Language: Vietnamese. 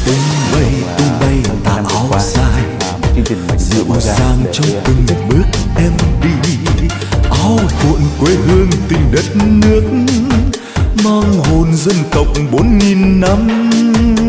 tung bay tà áo dài, dịu dàng trong từng bước em đi. Áo cuộn quê hương tình đất nước, mang hồn dân tộc 4000 năm.